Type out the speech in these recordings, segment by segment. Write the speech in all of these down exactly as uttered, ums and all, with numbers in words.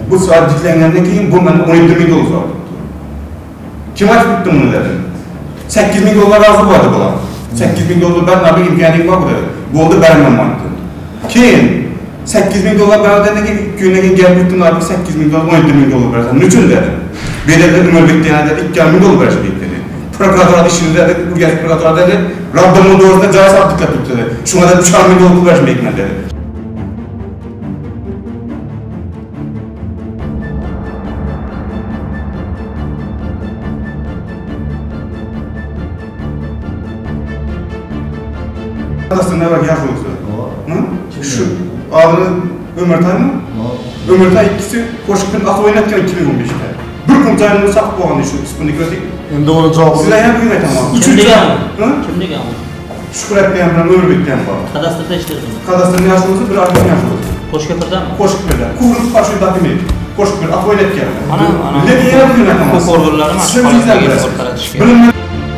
Bu soat diklengandan keyin bu mana o'n yetti ming dollar soat. Kim aytib bitti bunu dedi? sakkiz ming dollar razı bo'ladi bular. sakkiz ming dollar ben nabi imkaniga bor dedi. Bo'ldi bermayman dedi. Keyin sakkiz ming dollar bergandan keyin kunga gap bitdim nabi sakkiz ming dollar o'n yetti ming dollar bersan. Nechun dedi? Bedelde Ömürbek'te yani dedi ikki ming dollar berishdi dedi. Prokuratura işinde dedi, Urganch prokuratura dedi, Rabbimning doğrusunda joy sabitlik tutdi dedi. Şuna da uch ming dollar berishmayman dedi. Kadastır ne var yaş olsa? Şu adını Ömertay mı? Ömertay ikisi koşukun atı oynatken iki bin on beşte. Bir kun tayını sakıp boğandı şu üstündeki öteki. Hem de onu cevabı. Sizler hem kıymet ama. Kimde geldi? Kimde geldi? Şükür etmeyen falan Ömerbek'ten var. Kadastırda işledin. Kadastır yaş olsa bir arkadaş yaş olsa. Koşköprüden mi? Koşuklar'da. Kuvrup karşı dağıtmayı. Koşuklar atı oynatken. Ana ana. Ne diye yere kıymet ama. Bu korgurları mı? Sizler bizden biraz.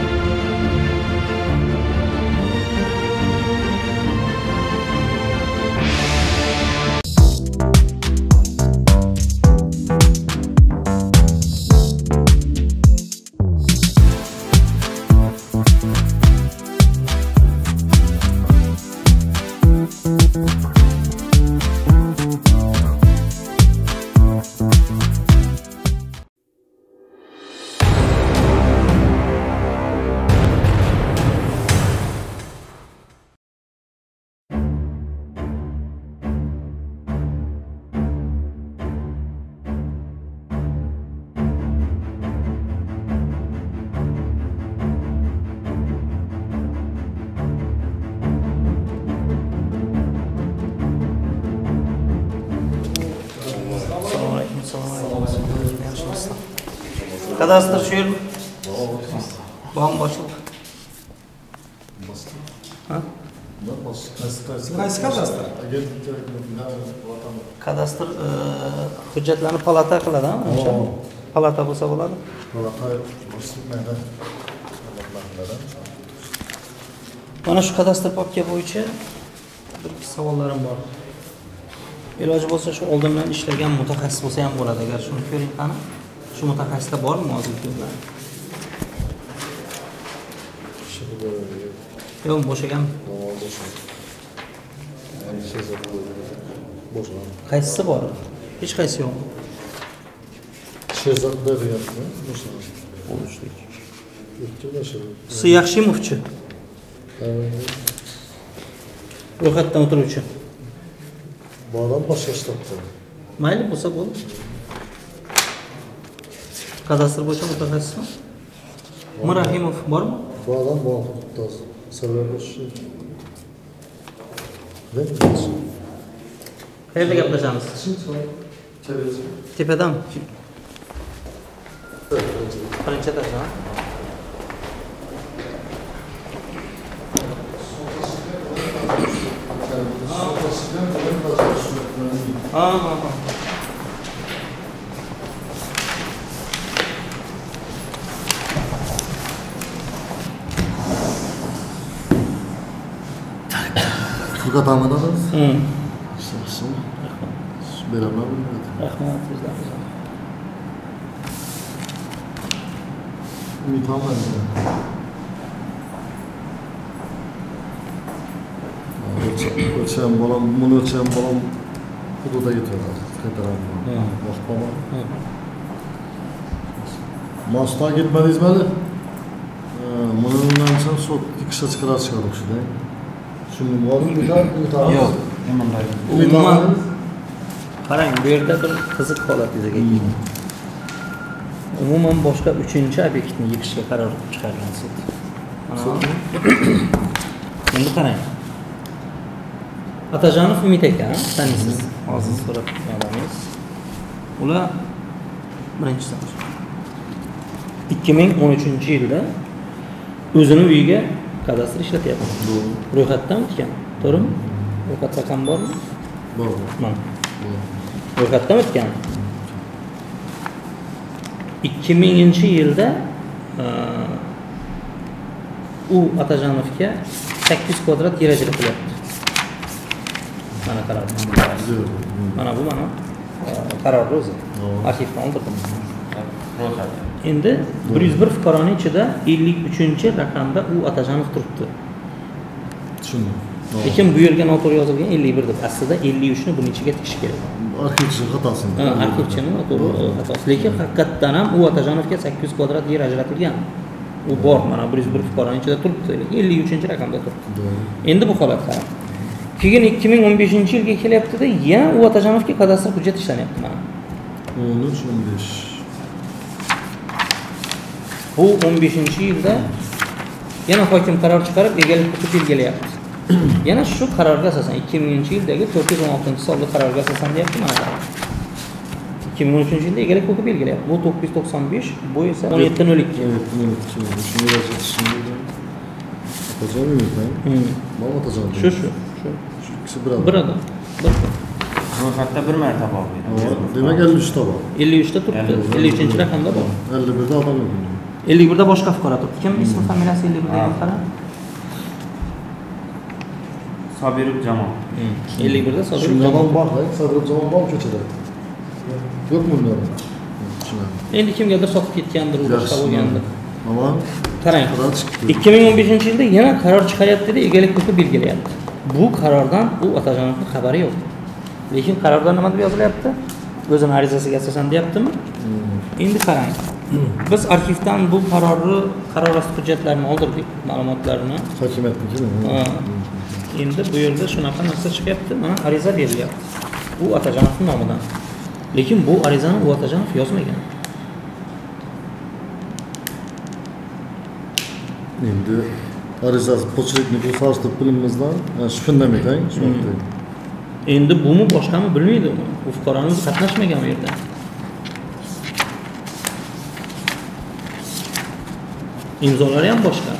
Kadastır şu yer bomboşluk. Ha? Qaysi kadastır? Kadastır hujjatlarni palata qiladimi? O'sha palata bo'lsa bo'ladi. Palata boshliqlarda. Mana shu kadastr papka bo'yicha bir savollarim bor. Iloji bo'lsa shu oldindan ishlagan mutaxassis bo'lsa ham bo'ladi. Agar shuni ko'ring qani. Şu mutaxassisda bormi hozir ko'zlar? Yo'q, bo'shagan. Qaysisi bor? Hech qaysi yo'qmi? Shehzodlar deyapti. Bo'lishlik. Siz Yaxshimovchi. Ro'yxatdan o'tiruvchi. Bu adam boshqa shtatda. Mayli bo'lsa bo'ldi. Kadastr bo'yicha mutaxassismi? Mirahimov bormi? Bu adam bu hudud sababi shu. Qayerda gaplashamiz? Tepadan. Birinchi etajdan. Ha ha ha. Furqat Ahmedov. Hmm. Sizsin. Beraber mi? Rahmat bizdan. Ümit Ahmedov. Ölçen bolam, bunu ölçen bolam hududa getiriyorlar. Qaytaramın. Vaqt bormi? Mas'tan gitmediniz mi? Bundan sonra sot ikisi çıkarar çıkardık şimdi. Şimdi bu adam bir tane bir tane. Yo'q, umuman qarang, bu yerda bir qiziq holat yuzaga kelgan. Umuman boshqa uchinchi obyektni yig'ishga qaror chiqargan sud. Endi qarang. Atajonov Umid aka, taniysiz, hozir so'rab olamiz. Ular birinchi safar ikki ming o'n uchinchi yilda o'zini uyiga kadastr ishlatyapti. Ro'yxatdan o'tgan, to'g'rimi? Ro'yxat raqam bormi? Bor. Mana. Ro'yxatdan o'tgan. ikki minginchi yilda u Atajonovga sakkiz kvadrat yer ajratyapti. Mana qarang. Mana bu mana. qarorni o'zi. Doğru. Arxivdan oldirdim. Ro'yxatda. Endi bir yuz bir fuqaroning ichida ellik uchinchi raqamda u Atajonov turibdi. Tushundim. Lekin bu yerga noto'g'ri yozilgan ellik bir deb. Aslida ellik uch ni buning ichiga tikish kerak. Arxivchi xatosi. Ha, arxivchining noto'g'ri xatosi. Lekin haqiqatdan ham u Atajonovga sakkiz yuz kvadrat yer ajratilgan. U bor, mana bir yuz bir fuqaroning ichida turibdi. ellik uchinchi raqamda turibdi. Doğru. Endi bu holat qarang. Keyin ikki ming o'n beshinchi yilga kelyapti-da, yana u Atajonovga kadastr hujjat ishlanyapti mana. on uch o'n besh. Bu o'n beshinchi yilda yana hokim qaror chiqarib egalik huquqi belgilayapti. Yana shu qarorga asosan ikki minginchi yildagi to'rt yuz o'n oltinchi sonli qarorga asosan deyapti mana. ikki ming o'n uchinchi yilda egalik huquqi belgilayapti. Bu to'qqiz yuz to'qson besh, bu esa o'n yetti nol ikki. Evet, on iki. Şunu yazıp şimdi. Atacan mı ben? Hmm. Mal atacan. Shu shu, shu. Şu ikisi bir adam. Bir adam. Bir. Ro'yxatda bir marta bo'ldi. Ama demek elli üç taba. ellik uch ta turibdi. ellik uchinchi raqamda bor. elli birde adam yok. ellik birda boshqa fuqaro turibdi. Kim ismi familiyasi ellik birdagi fuqaro? Sobirov Jamol. ellik birda Sobirov Şimdi Jamol. adam var da, sadece zaman var mı köçede? Yok mu bunların? Şimdi. Endi kimgadir sotib ketgandir, u boshqa bo'lgandir. Ama Qarang. kadar çıktı. ikki ming o'n beshinchi yilda yana qaror chiqaryapti-da, egalik huquqi belgilayapti. Bu qarordan u Atajonovning xabari yo'q. Lekin qarorda nima deb yozilyapti? O'zini arizasiga asosan deyaptimi? Endi qarang. Biz arxivdan bu qarorni, qaror asli hujjatlarini oldirdik, ma'lumotlarini. Hakimiyet mi değil mi? Ha. Endi bu yerda shunaqa narsa chiqyapti. Mana ariza berilyapti. U Atajonovning nomidan. Lekin bu arizani u Atajonov yozmagan. Şimdi arizası poçrekni bu sarstı bilimimizden şüphen demek ha? Endi bumi boshqami bilmaydi uni. U fuqaroning qatnashmagan u yerda. İmzolari ham boshqa.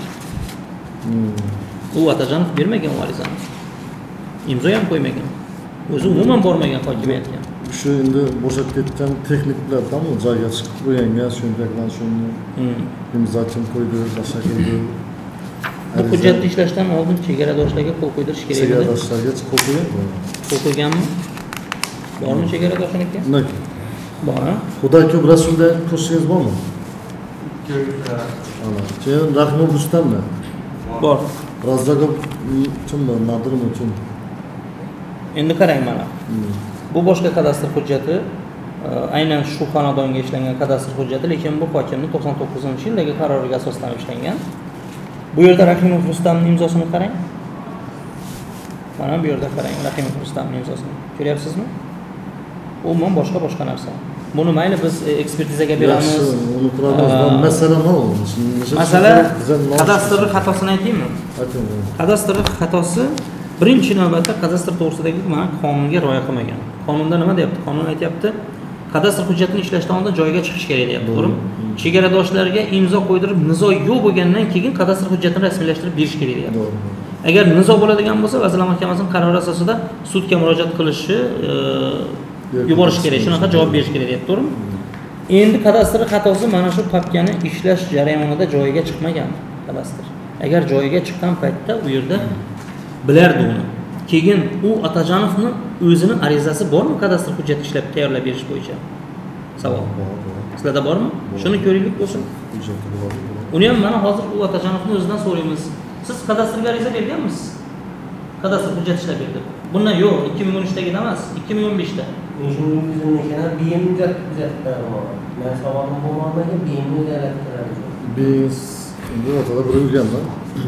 U Atajonov bermagan u arizani. İmzo ham qo'ymagan. O'zi umuman bormagan hokimiyatga. Şu şimdi boşak ketken teknikler tamam mı? Cayga çıkıp bu yenge şöyle şunu imza kim koydu, başa koydu. Bu hujjatni ishlashdan oldin chegaradoshlarga qo'l qo'ydirish kerak edi. Chegaradoshlarga qo'l qo'ygan mı? Qo'l qo'yganmi? Bormi chegaradoshniki? Ne? Bor. Xudo ko'p rasulda ko'rsatsangiz bormi? Ana. Keyin Rahmon Rustammi? Bor. Razzaqov kimmi? Nadirmi kim? Endi qarang mana. Bu boshqa kadastr hujjati, aynan shu xonadonga ishlangan kadastr hujjati, lekin bu hokimning to'qson to'qqizinchi yildagi qaroriga asoslanib ishlangan. Bu yerda Rahimov Rustamning imzosini qarang. Mana bu yerda qarang, Rahimov Rustamning imzosini. Ko'ryapsizmi? Umuman boshqa boshqa narsa. Buni mayli biz ekspertizaga beramiz. Uni quramiz. Masala nima u? Masala kadastr xatosini aytaymi? Ayting. Kadastr xatosi birinchi navbatda kadastr to'g'risidagi mana qonunga rioya qilmagan. Qonunda nima deyapti? Qonun aytayapti, kadastr hujjatini ishlashdan oldin joyiga chiqish kerak deyapti, to'g'rimi? Chegaradoshlarga imzo qo'ydirib, nizo yo'q bo'lgandan keyin kadastr hujjatini rasmiylashtirib berish kerak deyapti. Agar nizo bo'ladigan bo'lsa, Vazirlar Mahkamasining qarori asosida sudga murojaat qilishi, yuborish kerak, shunaqa javob berish kerak deyapti, to'g'rimi? Endi kadastr xatosi mana shu papkani ishlash jarayonida joyiga chiqmagan kadastr. Agar joyiga chiqqan paytda u yerda bilardi uni. Keyin u Atajonovning o'zini arizasi bormi kadastr hujjat ishlab tayyorlab berish bo'yicha? Savol. Sizlarda bormi? Shuni ko'raylik bo'lsin. Uni ham mana hozir u Atajonovning o'zidan so'raymiz. Siz kadastrga ariza berganmisiz? Kadastr hujjat ishlab berdi. Bundan yo'q, ikki ming o'n uchdagi emas, ikki ming o'n beshda. Shuningdek biznikini biyimga tuzatdilar. Men savolim bo'lmagan biyimni yaratdilar. Biz bu ortada bir uyganlar.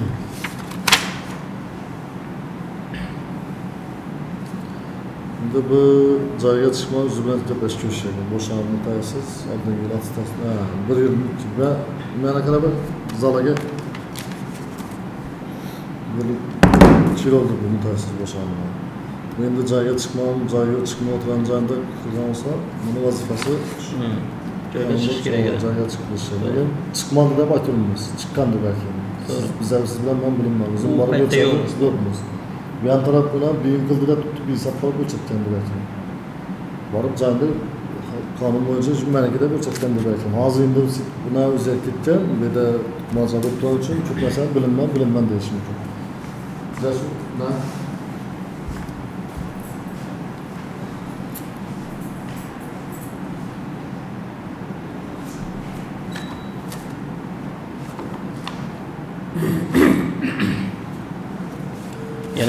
Şimdi bu joyga chiqmoq o'zi bilan gaplashib ko'rishgan. Bo'shanib taysiz, oldingi ratstasida bir yil va meni qarab zalaga bir chiroqni bu taysiz bo'shanib. Endi joyga chiqmam, joyga chiqmay o'tirgan joyda qilgan olsa, buni vazifasi joyga chiqish kerak edi. Joyga chiqish kerak. Chiqmadi deb aytolmaymiz, chiqqan deb aytamiz. Biz siz bilan men bilmayman. O'zim borib o'tsangiz yo'qmiz. Bu yan taraf bilan beyin qildida tutib hisob qilib o'chirgan deb aytdim. Borib joyda qonun bo'yicha shu manakada o'chirgan deb aytdim. Hozir endi buni o'zak ketgan, bu yerda munosabat o'tgan uchun ko'p narsa bilinman, bilinman deyish mumkin. Sizlar shuna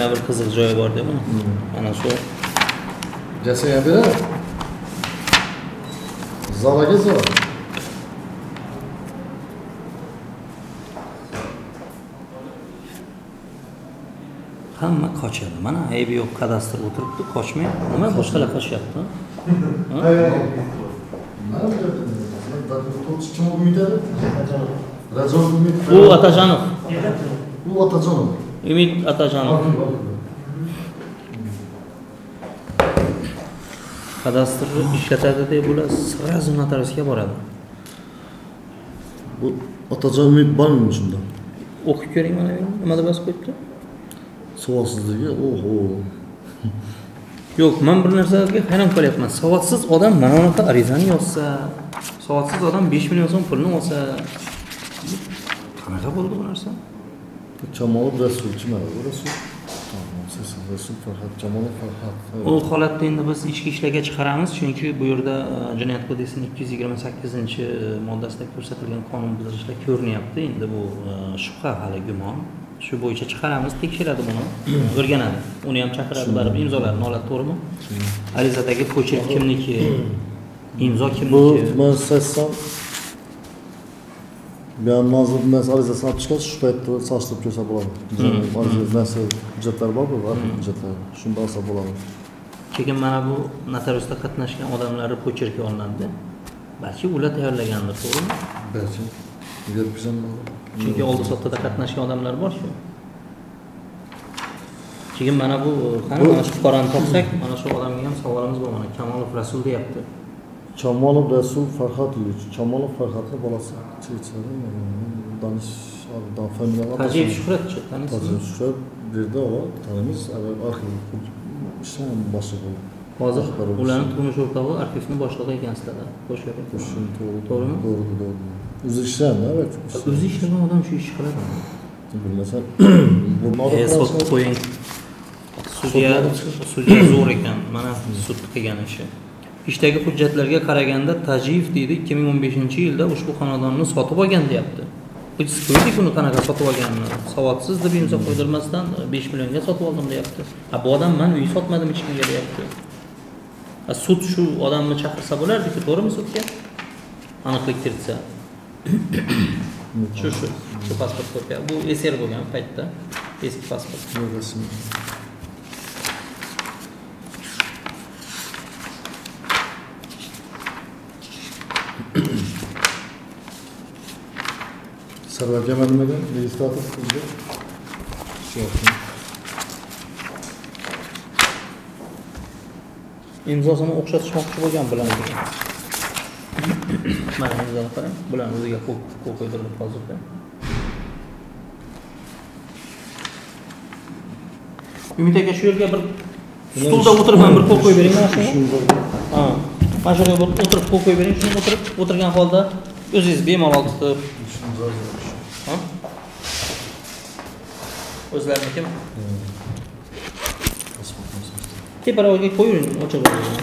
yana bir qiziq joyi bor deb buni. Mana shu Jasaya bera. Zalaga zor. hamma qochadi. Mana aybi yo'q kadastr o'tiribdi, qochmay. Nima boshqalar qochyapti? Kim Umidadi? Rajab Umid. U Atajonov. U Atajonov. Umid Atajonov. Kadastrni ishlatadi deb ular sразу notariusga boradi. Bu Atajon Umid bormi shunda? O'qib ko'ring mana bu nima deb yozib qo'yibdi? Savodsizligi, oho. Yo'q, men bir narsaga hayron qolyapman. Savodsiz odam mana bunaqa arizani yozsa, savodsiz odam besh million so'm pulni olsa, qanaqa bo'ldi bu narsa? Chamolov Rasulchi mana bu Rasul. Tamam, siz Rasul Farhod Chamolov Farhod. U holatda endi biz ichki ishlarga chiqaramiz, chunki bu yerda Jinoyat kodeksining ikki yuz yigirma sakkizinchi moddasida ko'rsatilgan qonun buzilishlar ko'rinyapti. Endi bu shubha hali gumon. Shu bo'yicha chiqaramiz, tekshiradi buni, o'rganadi. Uni ham chaqiradi, baribir imzolarini oladi, to'g'rimi? Arizadagi pochert kimniki, imzo kimniki? Bu men sizsam ben mazlum emas arizasini olib chiqasiz, shu paytda solishtirib ko'rsa bo'ladi. Arizasi hujjatlar bormi? Bor hujjatlar. Shunda olsa bo'ladi. Keyin mana bu notariusda qatnashgan odamlarning pocherki olinadi. Balki ular tayyorlagandir, to'g'rimi? Balki. Yuribsan. Chunki oldi sotda qatnashgan odamlar bor shu. Keyin mana bu qani mana shu fuqaroni topsak, mana shu odamga ham savolimiz bor. Mana Kamolov Rasul deyapti. Chamolov Rasul Farhodovich. Chamolov Farhodning bolasi. Chechari, danish, dan familiyalar. Tajiyev Shuhratchi, taniysiz? Tajiyev Shuhrat berdi o, tanimiz, arxiv ishlar boshlig'i. Hozir ularning turmush o'rtog'i arxivning boshlig'i ekan sizlarda. Xo'sh ko'ring. To'g'rimi? To'g'ri, to'g'ri. O'zi ishlayapti, evet. O'zi ishlagan odam shu ish qiladi. Bilmasam, bu sud qo'ying. Sudya, sudya zo'r ekan. Mana sud qilgan ishi. Ishdagi hujjatlarga qaraganda Tajiyev deydi ikki ming o'n beshinchi yilda ushbu xonadonni sotib olgan deyapti. Biz ko'rdik uni qanaqa sotib olganini. Savodsiz deb imzo qo'ydirmasdan besh millionga sotib oldim deyapti. Ha bu odam men uy sotmadim hech kimga deyapti. Ha sud shu odamni chaqirsa bo'lardi-ku, to'g'rimi sudga? Aniqlik kiritsa. Shu shu shu pasport kopiya. Bu eser bo'lgan paytda eski pasport. Sarvarga nimaga registrator qildi? Shu. Imzosini o'xshatishmoqchi bo'lgan bilan. Mana imzoni qarang. Bular o'ziga qo'l qo'ydirdi hozirda. Umid aka shu yerga bir stulda o'tirib ham bir qo'l qo'yib bering mana shunga. Ha. Mana shu yerga o'tirib qo'l qo'yib bering. Shuni o'tirib o'tirgan holda o'zingiz bemalol tutib. Ha? O'zlariniki? Teparoqga qo'ying, ochib qo'ying.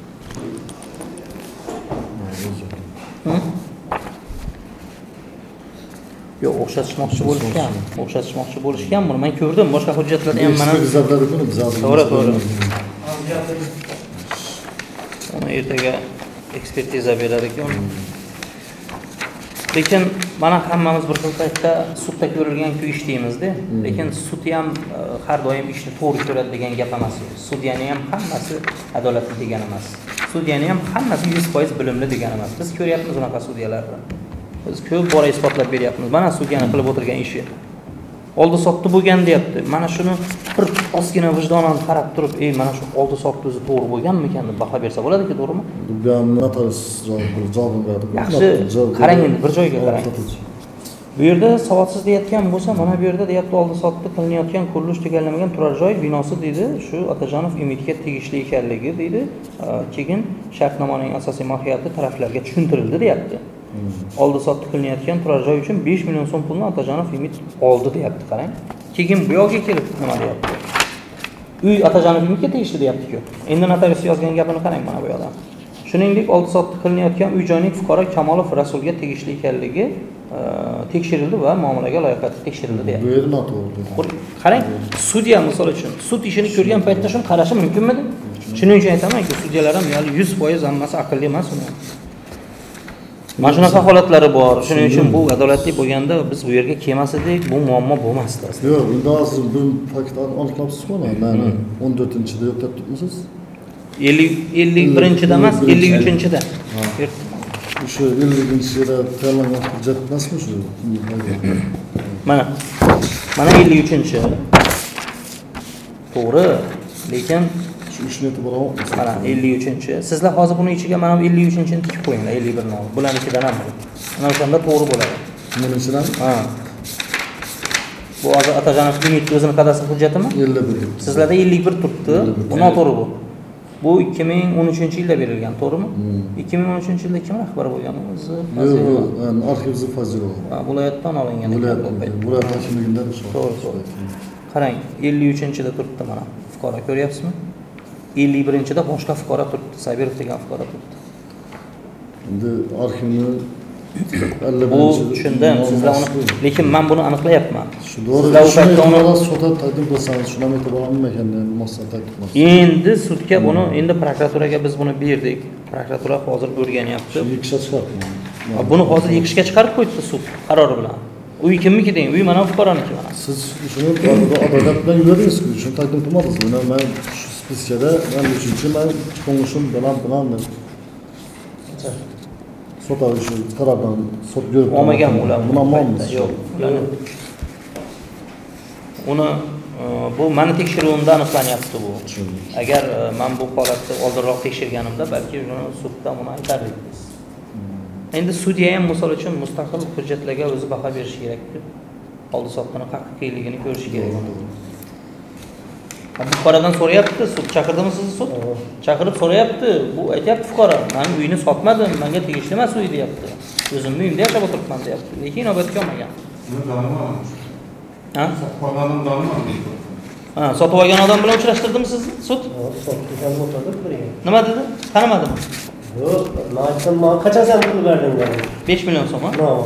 Yo'q, o'xshatishmoqchi bo'lishgan. O'xshatishmoqchi bo'lishgan buni men ko'rdim. Boshqa hujjatlarda ham mana to'g'ri, to'g'ri. Uni ertaga ekspertiza berar ekan. Lekin mana hammamiz bir xil paytda sudda ko'rilgan-ku ish deymiz-da. Lekin sud ham har doim ishni to'g'ri ko'radi degan gap emas. Sudyani ham hammasi adolatli degani emas. Sudyani ham hammasi yuz foiz bilimli degani emas. Biz ko'ryapmiz unaqa sudyalarni. Biz ko'p bora isbotlab beryapmiz. Mana sudyani qilib o'tirgan ishi. Oldi sotdi bo'lgan deyapti. Mana shuni bir ozgina vijdonan qarab turib, "Ey, mana shu oldi sotdi o'zi to'g'ri bo'lganmikan?" deb baho bersa bo'ladi-ku, to'g'rimi? Bu ham notarius javob beradi. Yaxshi, qarang endi bir joyga qarang. Bu yerda savodsiz deyotgan bo'lsa, mana bu yerda deyapti oldi sotdi qilinayotgan qurilish tugallanmagan turar joy binosi deydi, shu Atajonov Umidga tegishli ekanligi deydi. Keyin shartnomaning asosiy mohiyati taraflarga tushuntirildi deyapti. Oldi sotdi qilinayotgan turar joy uchun besh million so'm pulni Atajonov Umid oldi deyapti, qarang. Keyin bu yoqqa kelib nima deyapti? Uy Atajonov Umidga tegishli deyapti-ku. Endi notarius yozgan gapini qarang mana bu yoqda. Shuningdek, oldi sotdi qilinayotgan uy joyning fuqaro Kamolov Rasulga tegishli ekanligi tekshirildi va muomalaga loyiqati tekshirildi deyapti. Bu yer noto'g'ri. Qarang, sudya misol uchun sud ishini ko'rgan paytda shuni qarashi mumkinmidi? Shuning uchun aytamanki, sudyalar ham ya'ni yuz foiz hammasi aqlli emas uni. Mana shunaqa holatlari bor. Shuning uchun bu adolatli bo'lganda biz bu yerga kelmas edik, bu muammo bo'lmasdi aslida. Yo'q, endi hozir bu fakt aniqlabsiz-ku mana. Mana o'n to'rtinchida yo'q deb turibmisiz? ellik ellik birinchida emas, ellik uchinchida. O'sha elliginchi yilda tayyorlangan hujjat emasmi shu? Mana. Mana ellik uchinchi. To'g'ri, lekin shu ishni e'tibor olmoqmiz. mana ellik uchinchi. Sizlar hozir buni ichiga mana bu ellik uchinchini tikib qo'yinglar, ellik birni. Bularnikidan ham. Mana o'shanda to'g'ri bo'ladi. Nima ichidan? Ha. Bu hozir Atajonov limit o'zini kadastr hujjatimi? ellik bir. Sizlarda ellik bir turibdi. Bu noto'g'ri bu. Bu ikki ming o'n uchinchi yilda berilgan, to'g'rimi? ikki ming o'n uchinchi yilda kim rahbar bo'lgan? O'zi Yo'q, yo'q, arxivzi Fazilov. Ha, viloyatdan olingan ekan. Viloyat, viloyat hokimligidan shu. To'g'ri, to'g'ri. Qarang, ellik uchinchida turibdi mana. Fuqaro ko'ryapsizmi? ellik birinchida boshqa fuqaro turibdi, Sabirov degan fuqaro turibdi. Endi arxivni Bu tushundim, sizlar uni, lekin men buni aniqlayapman. Shu to'g'ri, Sizlar u paytda uni sudda taqdim qilsangiz, shuni ham e'tibor olmagan maqsad taqdim qilasiz. endi sudga buni, endi prokuraturaga biz buni berdik. Prokuratura hozir o'rganyapti. Yekishga chiqardi. Buni hozir yig'ishga chiqarib qo'ydi sud qarori bilan. Uy kimniki deng? Uy mana fuqaroniki mana. Siz shuni adolat bilan yuradingiz-ku, shuni taqdim qilmadingiz. Mana men shu speskada men uchinchi men qo'ng'ishim bilan bilan sot olishi qarordan sot ko'rib olmagan ular. Buni olmaymiz. Yo'q. Uni bu meni tekshiruvimda aniqlanyapti bu. Agar men bu holatni oldinroq tekshirganimda balki uni sudda buni aytardik biz. Endi sudya ham misol uchun mustaqil hujjatlarga o'zi baho berishi kerak-ku. Oldi sotqini haqiqiyligini ko'rishi kerak. Bu fuqarodan so'rayapti, sud chaqirdimi sizni sud? Chaqirib so'rayapti. Bu aytayapti fuqaro, men uyni sotmadim, menga tegishli emas uy deyapti. O'zimning uyimda yashab o'tiribman deyapti. Lekin inobatga olmagan. Ha? Qolganim danmi? Ha, sotib olgan odam bilan uchrashtirdimi sizni sud? Sotgan o'tirdik birga. Nima dedi? Tanimadimi? Yo'q, men aytdim, men qachon sen pul berding dedi. besh million so'm ha? Ha.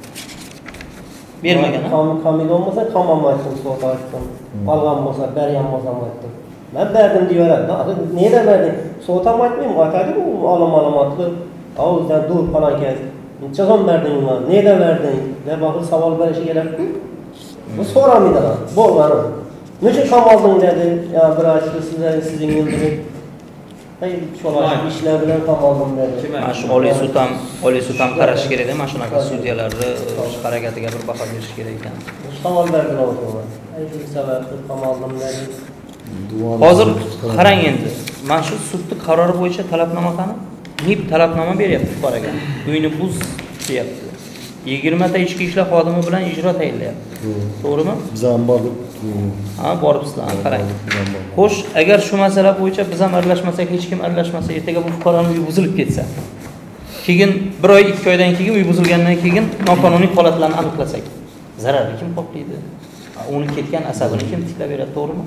Bermagan ha? Kam kamil olmasa tamam aytdim, sot aytdim. Olgan bo'lsa, bergan bo'lsa aytdim. Men berdim deyveradi. Nega berding? Sot ham aytmayman, aytadi bu olam ma'lumotni. Avuzdan dur falan kes. Necha so'm berding men? Nega berding? deb axir savol berishi kerak-ku. Bu so'ramaydilar. Bo'lmadi. Necha kam olding dedi. Ya bir aytdi sizlar sizning yo'lingizda. Hay, sho'lash ishlar bilan kam oldim dedi. Mana shu Oliy sud ham, Oliy sud ham qarashi kerak edi. Mana shunaqa sudyalarni harakatiga bir baho berish kerak ekan. Savol berdilar o'zimga. Ay, shu sababli kam oldim dedi. Hozir qarang endi. Mana shu sudning qarori bo'yicha talabnoma qani? Nib talabnoma beryapti fuqaroga. Uyni buz deyapti. yigirma ta ichki ishlar xodimi bilan ijro tayinlayapti. To'g'rimi? Biz ham bordik. Ha, boribsizlar, qarang. Xo'sh, agar shu masala bo'yicha biz ham aralashmasak, hech kim aralashmasa, ertaga bu fuqaroning uyi buzilib ketsa, keyin bir oy, ikki oydan keyin uy buzilgandan keyin noqonuniy holatlarni aniqlasak, zararni kim qoplaydi? Uni ketgan asabini kim tiklab beradi, to'g'rimi?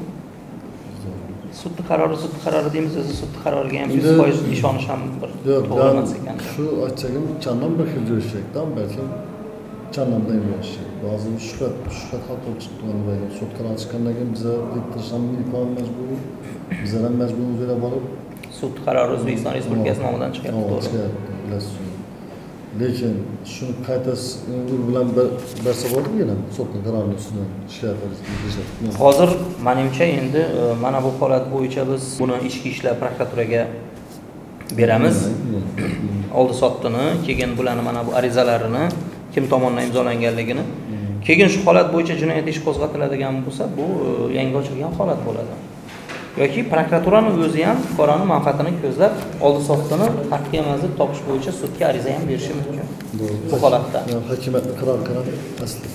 Sudning qarori, sudning qarori deymiz, o'zi sudning qaroriga ham yuz foiz ishonish ham bir to'g'ri emas ekan. Shu aytchagim chandan bir xil jo'shakdan balki chandandan yo'shak. Ba'zi shuhrat, shuhrat xato chiqqan bo'lgan. Sud qarori chiqqandan keyin biza elektr imkon majbur, bizlar ham majbur o'zlari borib sud qarori O'zbekiston Respublikasi nomidan chiqyapti, to'g'ri. Lekin shuni qayta u bilan bersa bo'ladimi? Sudning qarorini ustidan shikoyat qilish. Hozir menimcha endi mana bu holat bo'yicha biz buni ichki ishlar prokuraturaga beramiz. Oldi sotdini, keyin bularni mana bu arizalarini kim tomonidan imzolanganligini, keyin shu holat bo'yicha jinoyat ishi qo'zg'atiladigan bo'lsa, bu yangi ochilgan holat bo'ladi. Yoki prokuraturaning o'zi ham fuqaroning manfaatini ko'zlab oldi sotdini haqiqiy emaslik topish bo'yicha sudga ariza ham berishi mumkin. Bu holatda. Hokimiyatning qarori qanday asli?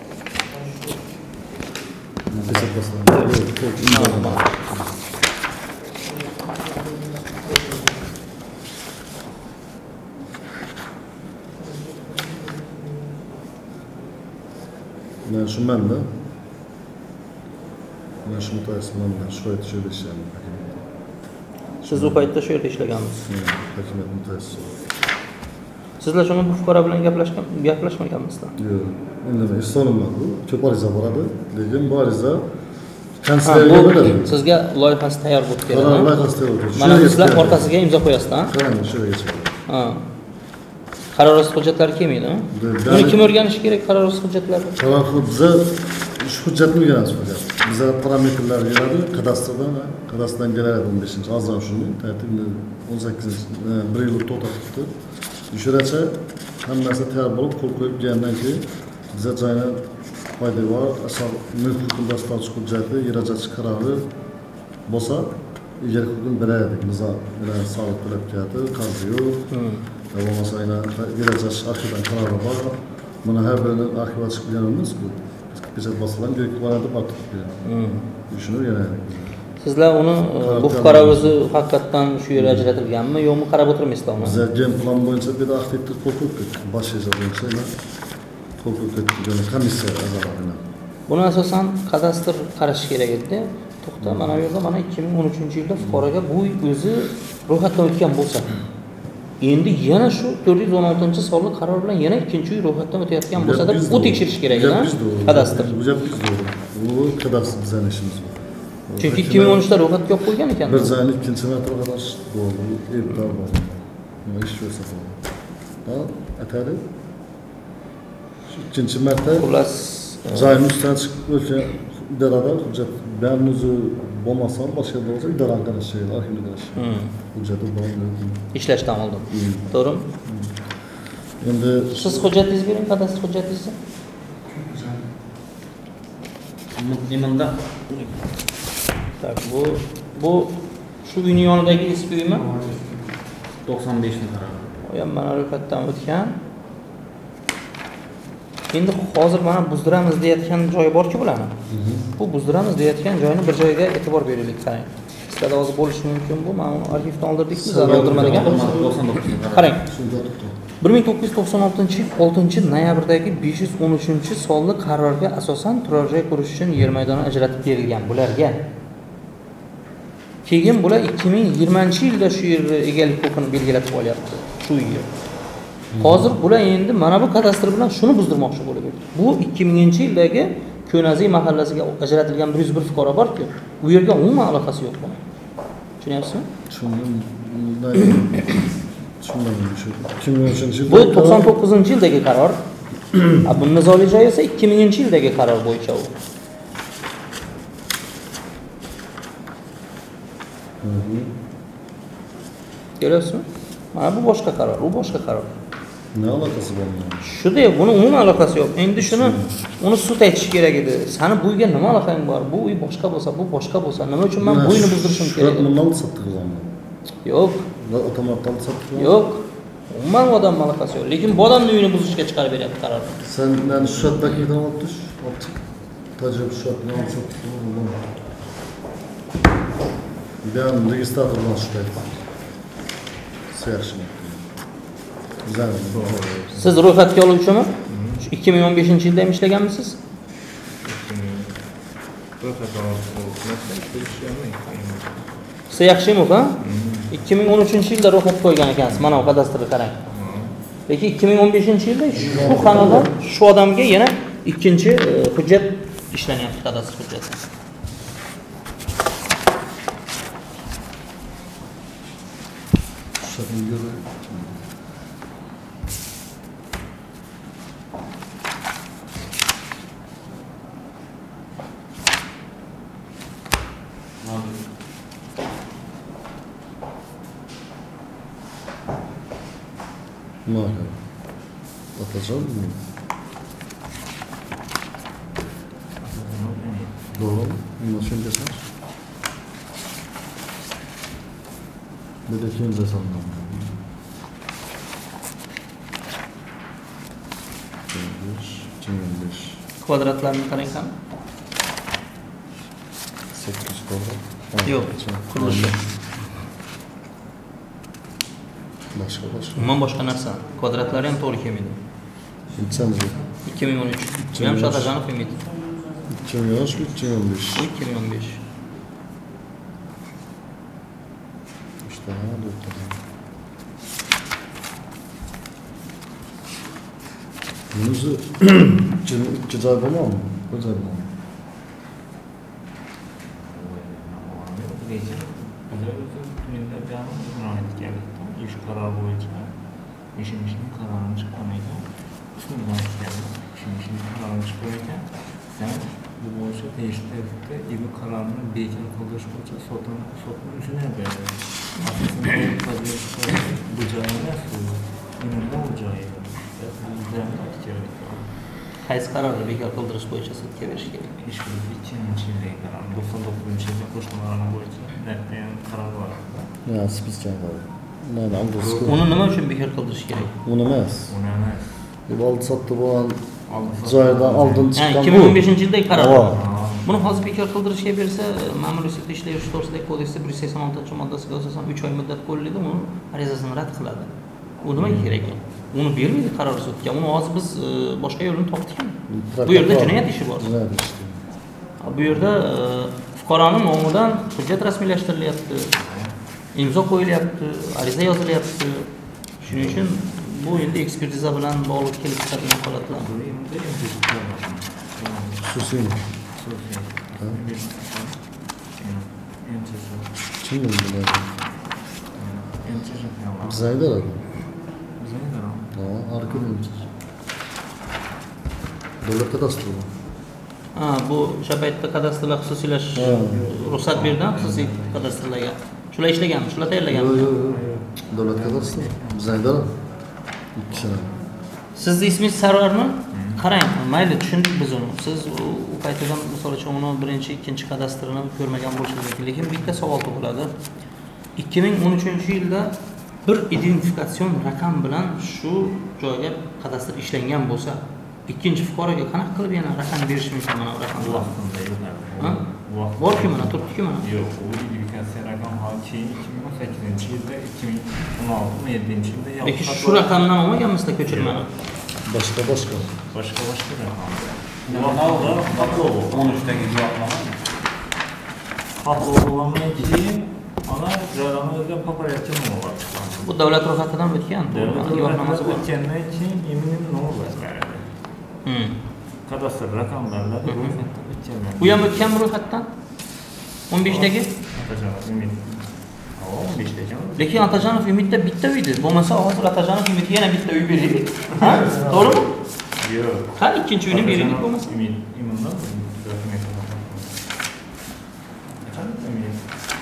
Ben şu menda. Ben şu mutayyis menda. Şu paytda shu yerda ishlayman. Siz o paytda shu yerda ishlaganmisiz? Hokimiyat mutayyisi. Siz Sizlar shunga bu fuqaro bilan gaplashgan, gaplashmaganmisizlar? Yo'q. Endi men ishonmayman bu. Ko'p ariza boradi, lekin bu ariza Ha, kanslerga bu beradi. sizga loyihasi tayyor bo'lib Qaror keladi. loyihasi tayyor bo'ldi. Mana sizlar orqasiga imzo qo'yasizlar, ha? Qarang, shu yergacha. Ha. Qarorat hujjatlari kelmaydi, ha? Bu- Buni kim o'rganishi kerak qarorat hujjatlarini? Qaror biza shu hujjatni o'rganamiz hujjat. Biza parametrlar beradi, kadastrdan, kadastrdan keladi o'n beshinchi azam shuni, tartibni o'n sakkizinchi bir yil to'xtatibdi. O'sharacha hamma narsa tayyor bo'lib, qo'l qo'yib kelgandan keyin biza joyni poydevor, asal mulk huquqidagi hujjati, yer ajratish qarori bo'lsa, egar hukm beradi, nizo bilan soliq to'lab keladi, qarzi yo'q. Ya bo'lmasa yana yer ajratish arxivdan qarori bor. Buni har birini arxivga chiqib beramiz-ku. Pechat bosqichdan yo'q deb ortib beradi. Shuni o'rganaylik. Sizlar uni e, bu fuqaro o'zi haqiqatdan shu yer ajratilganmi, yo'qmi qarab o'tirmaysizlar uni? Biza gen plan bo'yicha bir arxitektor qo'l qo'yib ketdik. Bosh reja bo'yicha qo'l qo'yib ketdik. Yana komissiya a'zolari. Buni asosan kadastr qarash kerak edi. To'xta, mana bu yerda mana ikki ming o'n uchinchi yilda fuqaroga bu o'zi ro'yxatdan o'tgan bo'lsa, endi yana shu to'rt yuz o'n oltinchi sonli qaror bilan yana ikkinchi uy ro'yxatdan o'tayotgan bo'lsa deb u tekshirish kerak edi, kadastr. Bu gap to'g'ri. Bu kadastr bizning ishimiz bu. Chunki ikki ming o'n uchda ro'yxatga olib qo'ygan ekan. Bir joyni ikkinchi marta qarash bo'ldi. Erta bor. Nima ish bo'lsa bo'ldi. Ha, atadi. İkinci marta Xullas, joyni ustidan chiqib o'tgan idoradan hujjat ben o'zi bo'lmasa boshqa bo'lsa idoraga qarash kerak, arxivga qarash kerak. Hujjati bor. ishlashdan oldin. To'g'rimi? Endi Siz hujjatingizni bering, kadastr hujjatingizni. Nimanda? Tak, bu bu shu uyning yonidagi eski uymi? to'qson beshni qaror. O ham mana ro'yxatdan o'tgan. Endi hozir mana buzdiramiz deyotgan joyi bor-ku bularni. Bu buzdiramiz deyotgan joyni bir joyga e'tibor beraylik, qarang. Sizlarda hozir bo'lishi mumkin bu. Mana uni arxivdan oldirdikmi, zarur oldirmagan. to'qson to'qqiz. Qarang. bir ming to'qqiz yuz to'qson oltinchi yil oltinchi noyabrdagi besh yuz o'n uchinchi sonli qarorga asosan turar joy qurish uchun yer maydoni ajratib berilgan bularga. Keyin bular ikki ming yigirmanchi yilda shu yerga egalik huquqini belgilatib olyapti, shu uyga. Hozir bular endi mana bu kadastr bilan shuni buzdirmoqchi bo'lib yuribdi. Bu ikki minginchi yildagi Ko'naziy mahallasiga ajratilgan bir yuz bir fuqaro bor-ku, u yerga umuman aloqasi yo'q buni. Tushunyapsizmi? Tushundim. Bu to'qson to'qqizinchi yildagi qaror. A bu nizoli joyi esa ikki minginchi yildagi qaror bo'yicha u. Ko'ryapsizmi? Mana bu boshqa qaror, u boshqa qaror. Ne alakası var bunun? Shunday, buni umuman aloqasi yo'q. Endi shuni uni sud aytishi kerak edi. Sani bu uyga nima aloqang bor? Bu uy boshqa bo'lsa, bu boshqa bo'lsa, nima uchun men bu uyni buzdirishim kerak? Bundan mı sattık o zaman? Yo'q, Otomattan mı sattık? yo'q. Umuman odam aloqasi yo'q. Lekin bu odamni uyini buzishga chiqarib beryapti qaror. Sen yani şu şartdaki yerden alıp düş. Optik. Tacı şu şartdan alıp sattık. Ben registratordan şüpheydim. Siyahşım. Güzel. Siz ro'yxatga oluvchimi? Shu ikki ming o'n beshinchi yilda ham ishlaganmisiz? Siz Yaxshimov, ha? ikki ming o'n uchinchi yilda ro'yxatga qo'ygan ekansiz. Mana bu kadastrni qarang. Lekin ikki ming o'n beshinchi yilda shu xonadon shu odamga yana ikkinchi e, hujjat ishlanyapti, kadastr hujjati. Şartını görüyor. Muhakkak. Atacağım mı? Doğru mu? Ondan sonra geçer. Dedeki imza sandım. iki bin beş. Kvadratlarni qarang ham. sekiz kvadrat. Yo'q, qurilishi. Başka başka. Umuman boshqa narsa. Kvadratlari ham to'g'ri kelmaydi. İnsan bu. ikki ming o'n uch. Bu ham Shotajonov qo'ymaydi. iki bin on üç, iki bin on beş. Bu ikki ming o'n besh. üç tane, dört tane. Bunisi ikki joy bo'lmoqmi? Bir joy bo'lmoqmi? ish qaror bo'yicha ishim ishning qarorini chiqqan ekan. Shundan keyin ishim ishning qarorini chiqqan ekan. Sen bu bo'yicha tegishli tartibda ilk qarorni bekor qilish bo'yicha sotun sotun uchunadi. Bu joy emas, nima bu joy? Qaysi qarorni bekor qildirish bo'yicha sudga berish kerak? Ish bo'yicha ikkinchi yillik qaror, to'qson to'qqizinchi yilda qo'shmalarni bo'yicha ratdan qaror bor. Ya, spesifik qaror. Nima aldo'si? Uni nima uchun bekor qildirish kerak? Uni emas. Uni emas. Bu oldi sotdi bo'lgan joydan oldin chiqqan ikki ming o'n beshinchi yildagi qaror. Ha. Buni hozir bekor qildirishga bersa, ma'muriy sud ishlash to'g'risidagi kodeksda bir yuz sakson oltinchi moddasiga asosan uch oy muddat qo'llaydi, uni arizasini rad qiladi. U nimaga kerak? Uni bermaydi qaror sudga. Uni hozir biz boshqa yo'lini topdik. Bu yerda jinoyat ishi bor. Jinoyat ishi. Bu yerda fuqaroning nomidan hujjat rasmiylashtirilyapti. İmzo qo'yilyapti, ariza yozilyapti. Shuning uchun bu endi ekspertiza bilan bog'liq kelib chiqadigan holatlar. Xususiy. Kim biladi? Bizayda. Ha, arkeologik. Davlat kadastri. Ha, bu o'sha paytda kadastrlar xususiylashish ruxsat bergan xususiy kadastrlarga. Shular ishlagan, shular tayyorlagan. Yo'q, yo'q, yo'q. Davlat kadastri. Bizayda. Ikkisi. Sizni ismingiz Sarvarmi? Qarang, mayli tushundik biz uni. Siz u paytdan misol uchun uni birinchi, ikkinchi kadastrini ko'rmagan bo'lishingiz mumkin, lekin bitta savol tug'iladi. ikki ming o'n uchinchi yilda bir identifikatsion raqam bilan shu joyga kadastr ishlangan bo'lsa, ikkinchi fuqaroga qanaqa qilib yana raqam berish mumkin mana bu raqamni? Vaqtida yo'q. Ha? Borku mana, turibdi-ku mana. Yo'q, u identifikatsiya raqam hozir ikki ming o'n sakkizinchi yilda, ikki ming o'n olti o'n yettinchi yilda yo'q. Lekin shu raqamdan olmaganmizda ko'chirmani. Boshqa boshqa. Boshqa boshqa raqam. Guvohnoma Bakovo o'n uchdagi guvohnoma. Xohlagandan keyin ana jarayonda paparatchi nima bor? Bu davlat ro'yxatidan o'tgan, guvohnomasi bor. O'tgandan keyin imenin nima o'zgaradi? Hmm. Kadastr raqamlarida ro'yxatdan o'tgandan. Bu ham o'tgan ro'yxatdan? o'n beshdagi? o'n beshdagi. Lekin Atajonov Umidda bitta uydi. Bo'lmasa hozir Atajonov Umidga yana bitta uy beraylik. Ha? To'g'rimi? Yo'q. Qani ikkinchi uyni beraylik bo'lmasa? Umid, imondan dokument. Qachon umid?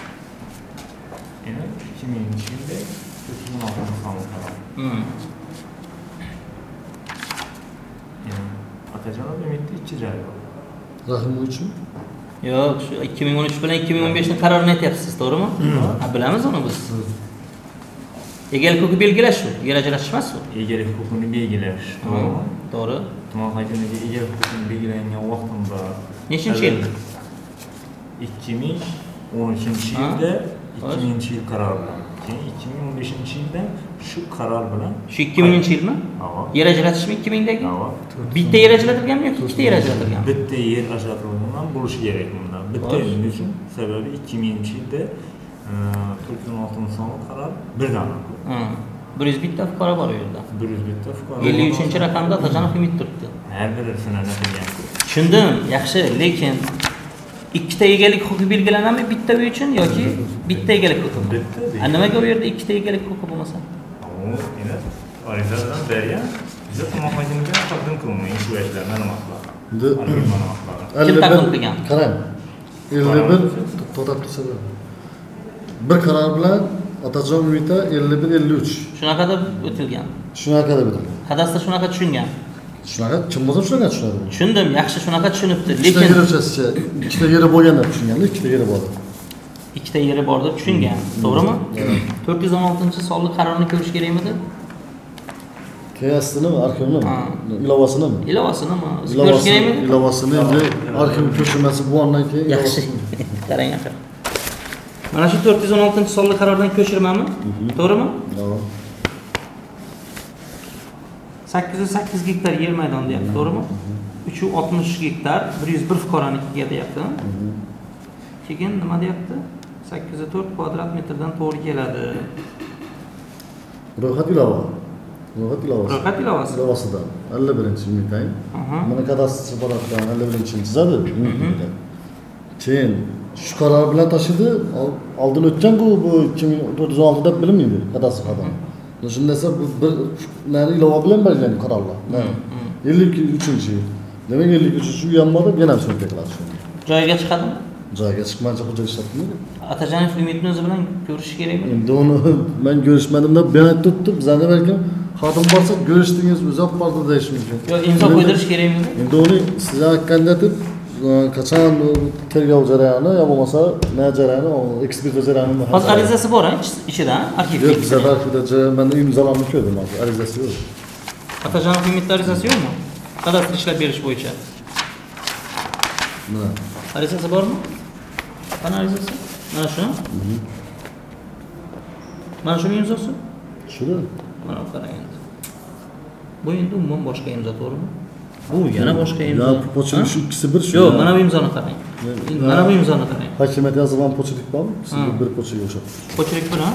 Yana ikki minginchi yilda to'rt yuz o'n oltinchi son qaror. Hmm. Yani Atajonov Umidda ikki joy bor. Rahimovich mi? Yo'q, shu ikki ming o'n uch bilan ikki ming o'n besh ni qarorini aytyapsiz, to'g'rimi? Ha, bilamiz uni biz. Egalik huquqi belgilash shu, yer ajratish emas u. Egalik huquqini belgilash, to'g'rimi? To'g'ri. Tuman hokimligi egalik huquqini belgilangan vaqtimda Nechinchi yil? ikki ming o'n uchinchi yilda ikki minginchi yil qaror bilan. Keyin ikki ming o'n beshinchi yilda shu qaror bilan Shu ikki minginchi yilmi? Ava. Yer ajratishmi ikki mingdagi? Ava. Bitta yer ajratilganmi yoki ikkita yer ajratilganmi? Bitta yer ajratilgan bo'lishi kerak bundan. Bitta nima uchun? Sababi ikki minginchi yilda to'rt yuz o'n oltinchi sonli qaror birdan. Ha. bir yuz bitta fuqaro bor u yerda. bir yuz bitta fuqaro. ellik uchinchi raqamda Atajonov Umid turibdi. Har biri sanaladigan. Tushundim, yaxshi, lekin ikkita egalik huquqi belgilanadimi bitta uy uchun yoki bitta egalik huquqi? Bitta. A nimaga u yerda ikkita egalik huquqi bo'lmasa? U yana arizadan bergan. Biza tuman hokimiga taqdim qilingan shu ishlarni aniqlab. Endi Kim taqdim qilgan? Qarang. ellik bir to'xtab tursa. Bir qaror bilan Atajon Umidda ellik bir ellik uch. Shunaqa deb o'tilgan. Shunaqa deb o'tilgan. Kadastr shunaqa tushungan. Shunaqa kim bo'lsa shunaqa tushunadi. Tushundim, yaxshi shunaqa tushunibdi, Ikkita lekin yer uchasicha, ikkita yeri bo'lgan deb tushunganda, ikkita yeri bor. ikkita yeri bor deb tushungan, to'g'rimi? to'rt yuz o'n oltinchi sonli qarorni ko'rish kerakmidi? Kayasini mi, arxivni Ha. mi? Ilovasini mi? Ilovasinimi? Ko'rish Ilovasini, kerakmidi? ilovasini endi arxiv ko'chirmasi bo'lgandan keyin Yaxshi. Qarang axir. Mana shu to'rt yuz o'n oltinchi sonli qarordan ko'chirmami? To'g'rimi? Yo'q. sakkiz yuz sakkiz gektar yer maydon deyapti, to'g'rimi? uch yuz oltmish gektar bir yuz bir fuqaronikiga deyapti. Keyin nima deyapti? sakkiz yuz to'rt kvadrat metrdan to'g'ri keladi. Ro'yxat ilova. Ro'yxat ilovasi. Ro'yxat ilovasi. Ilovasidan ellik birinchi ümit ayı. Aha. Buni kadastr barakdan ellik birinchi chizadi ümit. Keyin shu qaror bilan tashidi, oldin o'tgan bu bu ikki ming to'rt yuz olti deb bilinmaydi kadastr xodimi. Shunda esa bu bir nari ilova bilan berilgan qarorlar. ellik uchinchi yil. Demak ellik uchinchi yil yanmadi, yana bir so'm qiladi shunda. Joyiga chiqadimi? Joyiga chiqmancha hujjat ishlatmaydi. Atajonov Umidni o'zi bilan ko'rishish kerakmi? Endi uni men ko'rishmadim deb bayon etib turibdi. Bizlarga balkim xodim borsa ko'rishdingiz, o'zi olib bordi deyish mumkin. Yo, imzo qo'ydirish kerakmi? Endi uni sizlar aytganda deb qachon tergov jarayoni yo bo'lmasa na jarayoni, ekspertiza jarayoni. Hozir arizasi bor, ichida, arxivda. Yo'q, bizlar arxivda men imzolarni ko'rdim, hozir arizasi yo'q. Atajonov Umidni arizasi yo'qmi? Kadastr ishlab berish bo'yicha. Mana. Arizasi bormi? Qani arizasi? Mana shu. Mana shu imzosi? Shuni. Mana qarang endi. Bu endi umuman boshqa imzo, to'g'rimi? Bu yana boshqa imzo. Ya pochlik shu ikkisi bir shu. Yo'q, mana bu imzoni qarang. Mana bu imzoni qarang. Hokimiyat yozilgan pochlik bormi? Sizga bir pochlik o'xshab. Pochlik bilan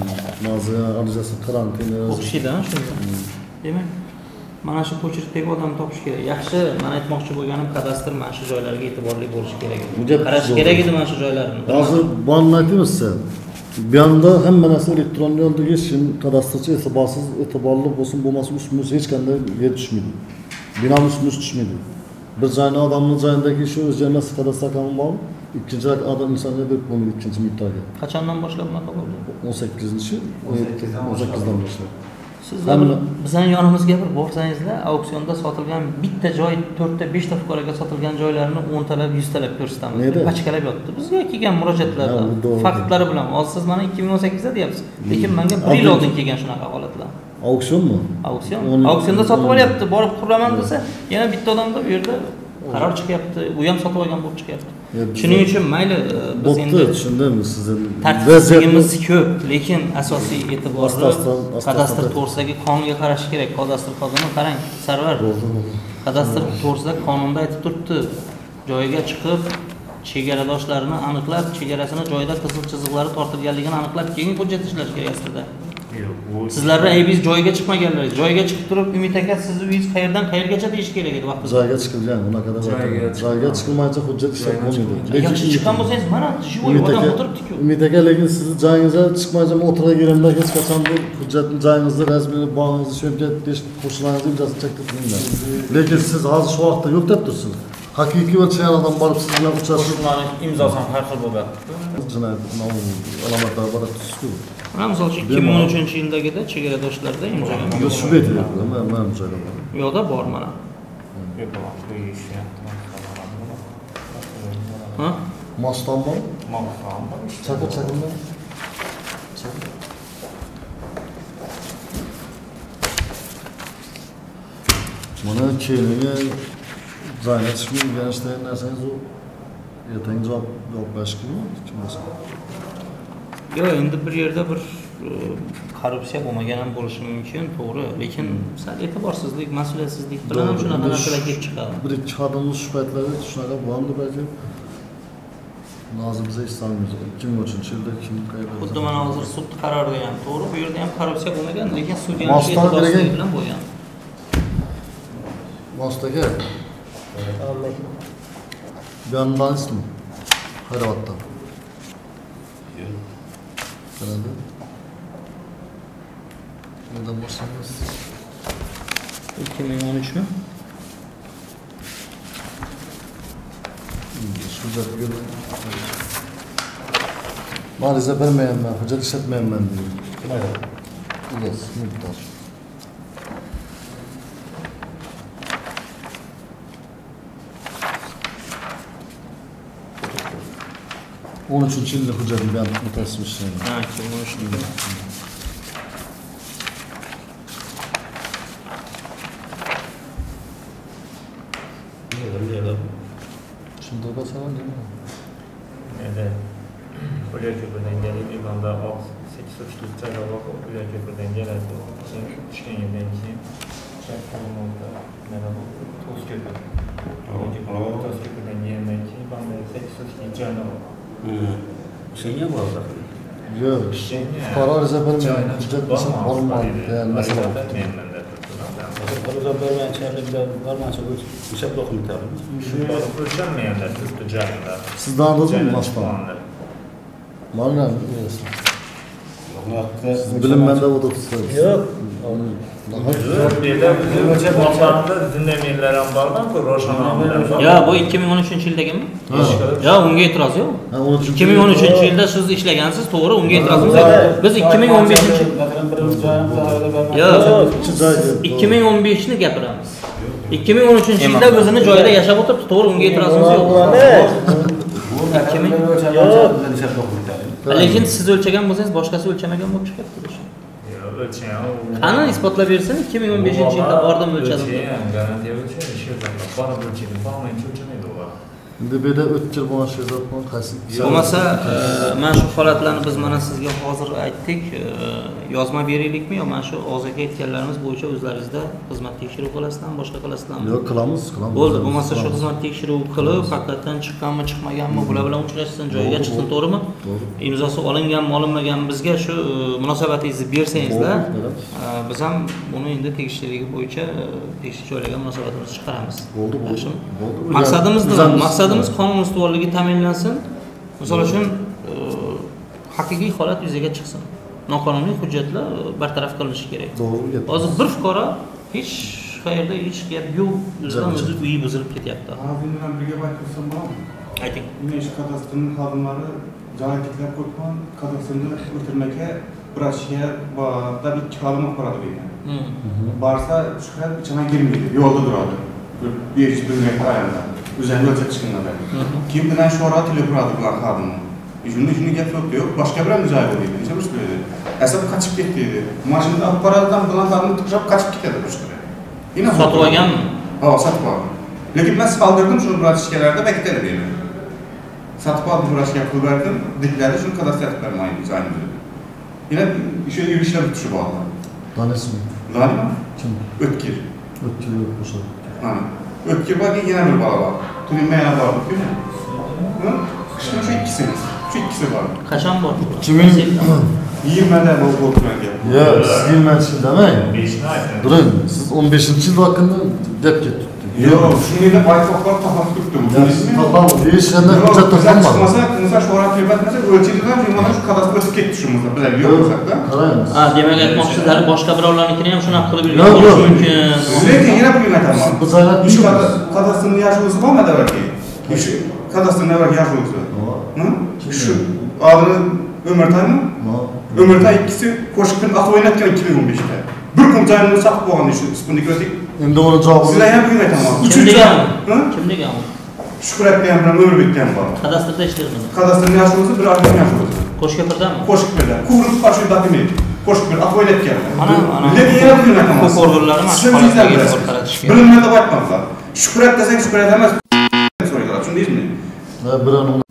Hozir arizasi karantin. o'xshaydi shunda. Demak, mana shu pochlikdagi odamni topish kerak. Yaxshi, men aytmoqchi bo'lganim kadastr mana shu joylarga e'tiborli bo'lish kerak edi. Qarash kerak edi mana shu joylarni. Hozir bonni aytamiz siz. Bu yanda hamma narsa elektron yo'ldagi kim kadastrchi e'tiborsiz, e'tiborli bo'lsin, bo'lmasa usimiz hech qanday yer tushmaydi. Binomiz usimiz tushmaydi. Bir joyni odamning joyidagi shu o'zgarmas kadastr raqami bormi? Ikkinchi adam insonga deb bo'ldi ikkinchi miqdorga. Qachondan boshlab bunaqa bo'ldi? o'n sakkizinchi o'n sakkizdan boshlab. Sizlar bizning yonimizga bir borsangizlar, auksionda sotilgan bitta joy to'rtta beshta fuqaroga sotilgan joylarni o'ntalab, yuztalab ko'rsatamiz. Pachkalab yotdi. Bizga kelgan murojaatlardan faktlari bilan. Hozir siz mana ikki ming o'n sakkizda deyapsiz. Lekin menga bir yil oldin kelgan shunaqa holatlar. Auksionmi? Auksion. Auksionda sotib olyapti, borib quraman desa, yana bitta odamda bu yerda qaror chiqyapti, u ham sotib olgan bo'lib chiqyapti. Shuning uchun mayli biz endi tushundimmi sizning tartibsizligimiz ko'p, lekin asosiy e'tiborni kadastr to'g'risidagi qonunga qarash kerak. Kadastr qonuni qarang, Sarvar. Kadastr to'g'risida qonunda aytib turibdi. Joyiga chiqib, chegaradoshlarini aniqlab, chegarasini joyida qizil chiziqlari tortilganligini aniqlab, keyin hujjat ishlash kerak aslida. Sizlarning aybingiz joyiga chiqmaganlaringiz. Joyiga chiqib turib, Umid aka, sizni uyingiz qayerdan qayergacha deyish kerak edi vaqtida. Joyiga chiqilgan, unaqa deb aytdim. Joyiga chiqilmaycha hujjat ishlab bo'lmaydi. Yaxshi chiqqan bo'lsangiz, mana jivoy odam o'tiribdi-ku. Umid aka, lekin sizni joyingizga chiqmaycha o'tiraverimda hech qachon bu hujjatni joyingizda rasmiy bog'ingizni shu yerga deyish qo'shilganingizning imzosini chektirmayman. Lekin siz hozir shu vaqtda yo'q deb tursiz. Haqiqiy va chegaradan borib siz bilan uchrashib, imzosan har xil bo'lgan. Jinoyat alomatlari bor tushku. Mana misol uchun ikki ming o'n uchinchi yildagida chegaradoshlarda imzolangan. Yo'q, shu betyapti. Men men joyda bor. Yo'qda bor mana. Ha? Moston bor? Moston bor. Chaqir chaqirma. Mana keyingi joyga chiqmagan ishda narsangiz u ertangi javob javob berish kerak, kim bo'lsa. Yo'q, endi bir yerda bir korrupsiya bo'lmagan ham bo'lishi mumkin, to'g'ri, lekin sal e'tiborsizlik, mas'uliyatsizlik bilan ham shunaqa narsalar kelib chiqadi. Bir ikki xodimning shu paytlarda shunaqa bo'ldi balki. Hozir biz eshitamiz, ikki ming uchinchi yilda kim qayerda? Xuddi mana hozir sud qarorida ham, to'g'ri, bu yerda ham korrupsiya bo'lmagan, lekin sudyaning e'tiborsizligi bilan bo'lgan. Mostaga Göndansın. Hayravat'ta. Kanada. Neden başlamaz? iki ming o'n uch mi? Hüccet görün. Maalesef vermeyen ben, hüccet işletmeyen ben diyor. Hayır. Ulas, miktar. on üçüncü yılda hücceti ben mutasmışım. Ha, iki ming o'n uch yılda. Şimdi o da sana değil mi? Evet. Buraya köprüden gelip İmam'da sekiz uçlu çayla bakıp buraya köprüden geldi. Şimdi düşken yerden için şey kalınmakta merhaba toz köprü. Toz köprüden yerden için İmam'da sekiz uçlu çayla bakıp. Şey ne bu arada? Yok. Karar zeberim hüccet mesela olmadı. Yani mesela Hozir bir manchalik bilan bir mancha o'lchab dokumentlarni. Shuni o'lchanmaganlar, turibdi joylar. Siz dandingizmi mashqlarni? Mana siz bilinmanda o'tiribsiz. Yo'q. Beda o'lchab olganda dinlamaylar ham bormi? Ro'shanlar. Ya bu ikki ming o'n uchinchi yildagimi? Ya unga e'tiroz yo'q. ikki ming o'n uchinchi yilda siz ishlagansiz, to'g'ri, unga e'tirozimiz yo'q. Biz ikki ming o'n beshinchi Yo'q. ikki ming o'n beshni gapiramiz. ikki ming o'n uchinchi yilda o'zini joyida yashab o'tiribdi, to'g'ri, unga e'tirozimiz yo'q. ikki ming Lekin siz o'lchagan bo'lsangiz, boshqasi o'lchamagan bo'lib chiqyapti. O'lchagan. Qani isbotlab bersin, ikki ming o'n beshinchi yilda bordim o'lchadim. O'lchagan, garantiya o'lchagan, ish yo'q. Borib o'lchaydi, bormaydi o'lchamaydi u. Endi bu yerda o'tkir bo'lgan she'rlar qaysi? Bo'lmasa, mana shu holatlarni biz mana sizga hozir aytdik, yozma beraylikmi yo mana shu og'zaki aytganlarimiz bo'yicha o'zlaringizda xizmat tekshiruv qilasizlarmi, boshqa qilasizlarmi? Yo'q, qilamiz, qilamiz. Bo'ldi, bo'lmasa shu xizmat tekshiruv qilib, haqiqatan chiqqanmi, chiqmaganmi, bular bilan uchrashsin, joyiga chiqsin, to'g'rimi? Imzosi olinganmi, olinmaganmi bizga shu munosabatingizni bersangizlar, biz ham buni endi tegishliligi bo'yicha tegishli joylarga munosabatimizni chiqaramiz. Bo'ldi, bo'ldi. Maqsadimiz nima? Maqsadimiz qonun ustuvorligi ta'minlansin. Misol uchun haqiqiy holat yuzaga chiqsin. Noqonuniy hujjatlar bartaraf qilinishi kerak. To'g'ri. Hozir bir fuqaro hech qayerda hech gap yo'q, o'zidan o'zi uyi buzilib ketyapti. Hozir bilan birga bayqasam bo'ladimi? Ayting. Men shu kadastrning xodimlari joyliklar ko'pman kadastrni o'tirmaga birashga da ikki xodim olib boradi deydi. Barsa shu qadar ichana girmaydi, yo'lda turadi. besh bir metr ayanda. O'zini o'lchab chiqqanlar. Kim bilan shora tilib turadi bular xodimni. Shunda shuni gap yo'q, boshqa bilan joy bo'ladi. Necha bir so'ydi. Asab qochib ketdi dedi. Mashinada olib boradidan bilan xodimni tiqib qochib ketadi boshqa. Yine sotib olganmi? Ha, sotib oldim. Lekin men qoldirdim shuni birashkalarda bekitadi dedi. Sotib oldim birashka qilib berdim, dikladi shuni kadastr etib bermaydi joyimizni. Yine işe yürüyüşler bitişi bağlı. Tanesi mi? Zani mi? Kim? Ötkir. Ötkir yok bu şey. Ha. Ötkir bak yine bir bala var. Tülünmeye var değil mi? Hı? Şimdi şu ikisi. Şu ikisi var. Kaçan borç? Kimin? yirmide bol bol tümen gel. Ya siz yirminchi demeyin. beşini aytdim. Durun. Siz on beshinchi yıl hakkında dep ketdik. Yok, şimdi de baytoklar tapas tuttum. Tamam, değişkenler hüccet tutulmadı. tutulmadı. Mesela, mesela şu an kıymet mesela ölçüdüden firmadan şu kadastro ötüp gitti şumuzda. Bize yok olsak da. Karayınız. Ha, demek aytmoqchilar boshqa birovlarnikini ham shuna qilib Yo'q, yurgan yo'q. mumkin. Lekin yine bugün aytaman. Bu sayılar Şu kadastrının yaşlısı var mı da belki? Şu kadastrının belki yaşlısı. Hı? Şu adını Ömertay mı? Ömertay ikisi koşukların atı oynatken iki bin on beşte. Bir kumcayını satıp boğan işi üstündeki öteki. Endi onu cevabı. Sizler hem bugün aytaman. Kim degan? Kim degan? Şükür etmeyen bilen Ömür Bekleyen var. Kadastrda ishlayapman. Kadastrının yaşlısı bir adamın yaşlısı. Qo'shko'pirdami? Qo'shko'pirda. Kuvruq qarshi datimid. Qo'shko'pir atı oynatken. Ana, ana. Lekin yana bugün aytaman. Huquq organlari mashhur holatlarga e'tibor qaratishgan. Bilimlarda baytmazlar. Şükür et desek şükür edemez. Soruyorlar. Şunu mi? Ne bir an onu.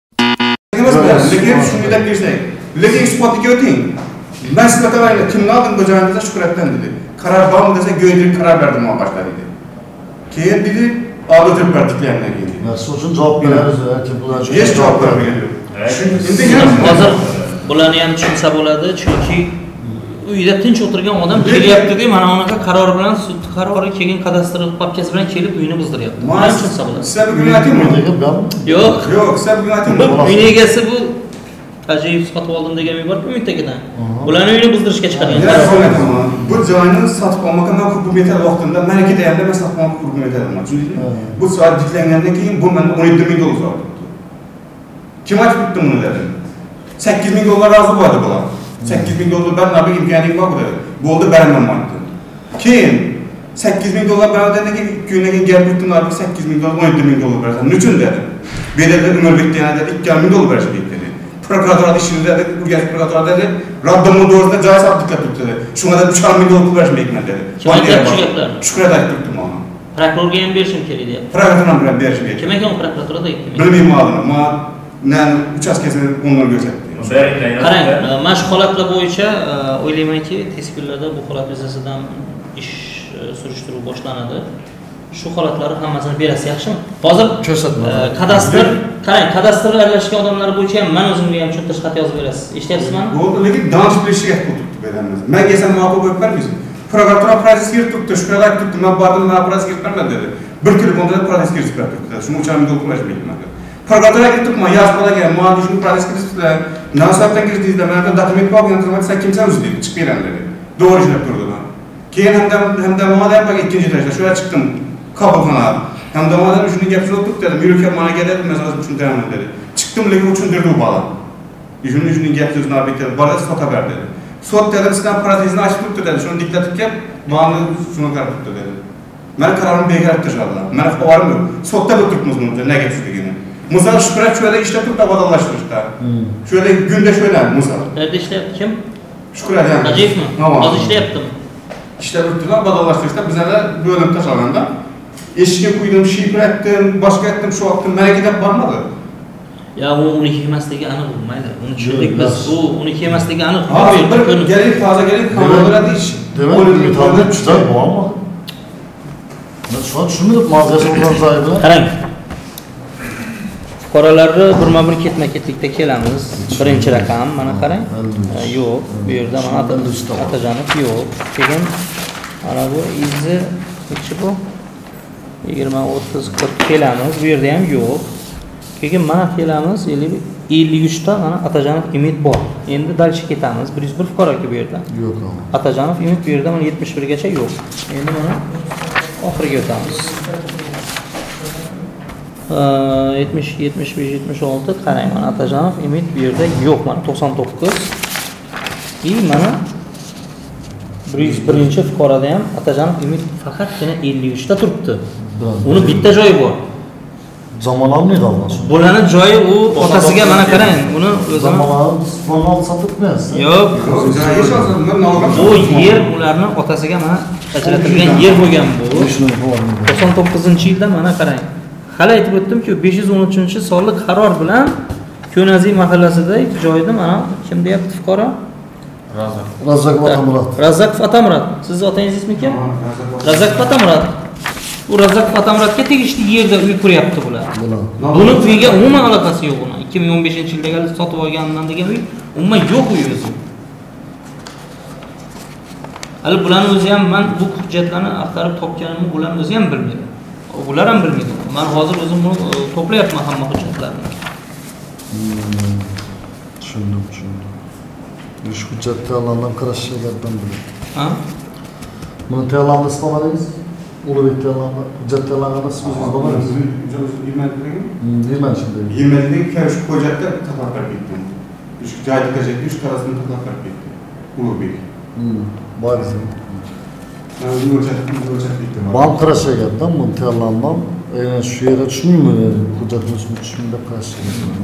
Lekin shuni deb bersak, lekin isbotga o'ting. Men sizga aytayman, kimni oldim bu joyingizda Shuhratdan dedi. Qaror bormi desa, go'ydirib qaror berdim men boshqa dedi. Keyin dedi, olib o'tirib berdiklardan keyin. Ya shu uchun javob beramiz ya kim bular. Hech javob bermagan. Endi Hozir bularni ham tushunsa bo'ladi, chunki uyda tinch o'tirgan odam kelyapti-da, mana bunaqa qaror bilan sud qarori kelgan kadastr papkasi bilan kelib uyini buzdiryapti. Mana tushunsa bo'ladi. Sizlar bugun aytingmi? Yo'q. Yo'q, sizlar bugun aytingmi? Uyni egasi bu Tajiyev sotib oldim degan bor, umiddagidan. Bularni uyini buzdirishga chiqargan. Bu joyni sotib olmoqqa men ko'p metr vaqtimda meniki deyapti, men sotib olmoqqa ko'p metr olmoqman. Tushundingmi? Bu soat diklangandan keyin bu menga o'n yetti ming dollar so'radi. Kim aytib bitdi buni dedi. sakkiz ming dollar razı bo'ldi bular. sakkiz ming dollar ben nabi imkonim bor dedi. Bo'ldi beraman aytdi. Keyin sakkiz ming dollar beradan keyin kundan keyin gap bitdi nabi sakkiz ming dollar o'n yetti ming dollar berasan. Nechun dedi. Bedelda Ömerbekdan dedi ikki ming dollar berish kerak dedi. Prokuratura ishida dedi, Urganch prokuratura dedi, Rabbimning to'g'risida joy sabitlik tutdi dedi. Shunga dedi uch ming dollar berish kerakman dedi. Kim aytdi shu gaplarni? Shuhrat aytib turibdi mana. Prokurorga ham berishim kerak deyapti. Prokuratura bilan berish kerak. Kim ekan prokuraturada ikki ming? Bilmayman adını, ama nan uchastkasini o'ndan ko'rsatdi. Qarang, mana shu holatlar bo'yicha o'ylaymanki, tez kunlarda bu holat yuzasidan ish surishtiruv boshlanadi. Shu holatlarni hammasini berasiz, yaxshimi? Hozir kadastr, qarang, kadastr aralashgan odamlar bo'yicha ham men o'zimga ham tushuntirish xat yozib berasiz. Eshityapsizmi? Bo'ldi, lekin danış bilishiga qo'yib beramiz. Men kesam ma'qul bo'lib bermaysiz. Prokuratura proses girib turibdi, Shuhrat aytib turibdi, men bordim, men proses girib bermadi dedi. Bir telefonda proses girib berib turibdi. Shuning uchun men o'qimayman. Prokuratura girib turibman, yosh bolaga, "Mana shuni proses kiribsizlar. Nasabdan kirdingizlar, menda dokument bor, yana xizmat sen kimsan o'zi?" dedi. Chiqib beram dedi. To'g'ri ishlab turdi men. Keyin hamda hamda mana bak ikkinchi etajda shular chiqdim. Qabulxonaga. Hamda mana shuni gap so'rab turib dedim, "Yurib mana keladi, men hozir tushuntiraman" dedi. Chiqdim, lekin tushuntirdi u bola. Shuni shuni gap so'zni olib ketdi. Bola sota berdi dedi. Sot dedim, sizdan protezni ochib turibdi dedi. Shuni diktatib kelib, "Mana shuni qarab turibdi" dedi. Men qarorimni bekor etdi inshaalloh. Men xabarim yo'q. Sotda o'tiribmiz buni, nega gapsizligini. Misal Shuhrat şöyle ishda turibdi obodonlashtirishda. Şöyle günde şöyle misal. Nerede ishlayapti kim? Shuhrat ham. Najifmi? Hozir ishlayaptimi? İşte turibdilar obodonlashtirishda bizlar bo'lim tashlaganda. Eshikka quydim, shifr etdim, boshqa etdim, shu vaqtda menga deb bormadi. Ya u uniki emasligi aniq bo'lmaydi. Uni tushundik biz. U uniki emasligi aniq. Hozir bir gelip fazla gelip kamerada ish. Demek metalda tushlar bormi? Men şu an shuni ma'zurasiz bo'lganzaydi. Qarang. Fuqarolarni birma-bir ketma-ketlikda kelamiz. Birinchi raqam mana qarang. Yo'q, bu yerda mana Atajonov yo'q. Keyin mana bu izi nechi bu? yigirma o'ttiz qirq kelamiz. Bu yerda ham yo'q. Keyin mana kelamiz ellik uch ta mana Atajonov Imid bor. Endi dalcha ketamiz. bir yuz bir fuqaro bu yerda. Yo'q. Atajonov Imid bu yerda mana yetmish bir gacha yo'q. Endi mana oxiriga o'tamiz. yetmish, yetmish besh, yetmish olti qarang mana Atajonov Imid bu yerda yo'q mana to'qson to'qqiz. И mana bir yuz birinchi fuqaroda ham Atajonov Imid faqatgina ellik uch ta turibdi. Uni bitta joyi bor. Zamonavniy olmasin. Bo'lani joyi u otasiga mana qarang, buni o'zini zamonavni sotibmiz. Yo'q. Bu yer ularning otasiga mana ajratilgan yer bo'lgan bu. to'qson to'qqizinchi yilda mana qarang. Hali aytib o'tdim-ku, besh yuz o'n uchinchi sonli qaror bilan Ko'naziy mahallasida joyda mana kim deyapti fuqaro? Razak. Razak Atamurod. Razak Atamurod. Siz otangiz ismi kim? Razak Atamurod. Bu Razak Atamurodga tegishli yerda uy quryapti bular. Buni uyiga umuman aloqasi yo'q buni. ikki ming o'n beshinchi yilda sotib olgandan degan uy umuman yo'q uy o'zi. Hali bularni o'zi ham men bu hujjatlarni axtarib topganimni bularni o'zi ham bilmaydi. Ular ham bilmaydi. Men hozir o'zim buni to'playapman hamma hujjatlarni. Tushundim, tushundim. Ish hujjat tayyorlangan qarashlardan biri. Ha? Buni tayyorlangan isbomadingiz? Ulug'bek tayyorlangan hujjat tayyorlangan siz o'zingiz bormadingiz? Nima shunday? yirmadan keyin shu hujjatda taklif berib ketdim. Shu joyda hujjatni shu qarasini taklif berib ketdi. Ulug'bek. Bor. Ben bu hujjatni hujjat bitdim. Ben qarashga keldim, buni tayyorlanmam. Yani shu yerga tushunmayman, hujjatni tushunmay qarashga.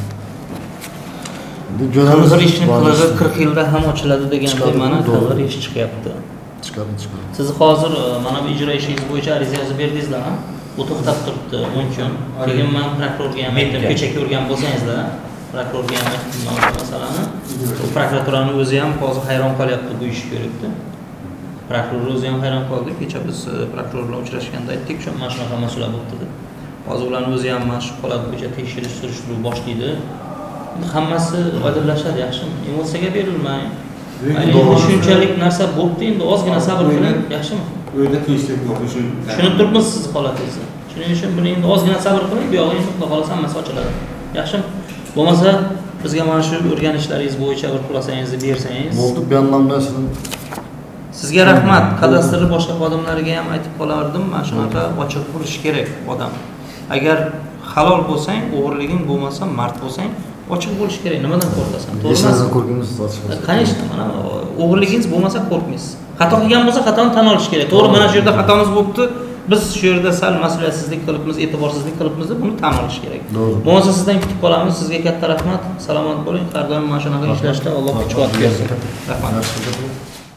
Qing'ir ishni qilig'i qirq yilda ham ochiladi deganda mana qing'ir ish chiqyapti. Chiqadi, chiqadi. Siz hozir mana bu ijro ishingiz bo'yicha ariza yozib berdingizlar-a? Bu to'xtab turibdi o'n kun. Keyin men prokurorga ham aytdim, ko'chaga urgan bo'lsangizlar, prokurorga ham aytdim masalani. Prokuraturani o'zi ham hozir hayron qolyapti bu ishni ko'ribdi. Prokuror o'zi ham hayron qoldi. Kecha biz prokuror bilan uchrashganda aytdik, shu mana shunaqa masala bo'ldi deb. Hozir ularning o'zi ham mana shu holat bo'yicha tekshirish surishtiruv boshlaydi. Hammasi oydinlashadi, yaxshimi? Emotsiyaga berilmang. Shunchalik narsa bo'ldi, endi ozgina sabr qiling, yaxshimi? Uyda tinchlik yo'q, shuni tushunib turibmiz siz holatingizni. Shuning uchun buni endi ozgina sabr qiling, bu yog'i endi xudo xolasa hammasi ochiladi. Yaxshimi? Bo'lmasa bizga mana shu o'rganishlaringiz bo'yicha bir xulosangizni bersangiz. Bo'ldi, bayonnamasidan. Sizga rahmat. Kadastr boshqa xodimlariga ham aytib qolardim, mana shunaqa ochiq bo'lishi kerak odam. Agar halol bo'lsang, o'g'irliging bo'lmasa, mard bo'lsang, ochiq bo'lish kerak. Nimadan qo'rqasan? To'g'rimi? Qo'rqmaysiz ochiq. Qaniydi, mana o'g'irligingiz bo'lmasa qo'rqmaysiz. Xato qilgan bo'lsa xatoni tan olish kerak. To'g'ri, mana shu yerda xatomiz bo'libdi. Biz shu yerda sal mas'uliyatsizlik qilibmiz, e'tiborsizlik qilibmiz deb buni tan olish kerak. Bo'lmasa sizdan kutib qolamiz. Sizga katta rahmat. Salomat bo'ling. Har doim mana shunaqa ishlashda Alloh kuch-quvvat bersin. Rahmat.